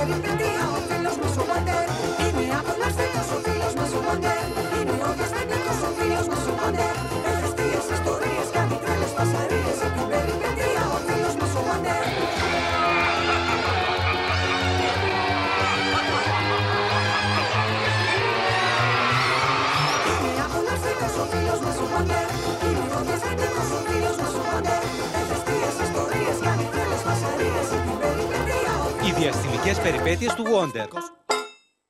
περιπέτεια ο φίλος μας ο Wonder. Είναι απολαυστικός ο φίλος μας ο Wonder. Είναι ο διαστατικός ο φίλος μας ο Wonder. Εχαστείες ιστορίες, κάνει τρέλες φασαρίες. Στην περιπέτεια ο φίλος μας ο Wonder. Είναι απολαυστικός ο φίλος μας ο Wonder. Είναι ο διαστατικός ο φίλος μας ο Wonder. Εχαστείες ιστορίες, κάνει τρέλες φασαρίες. Στην περιπέτεια ο φίλος μας ο Wonder. Οι διαστημικές περιπέτειες του Wonder.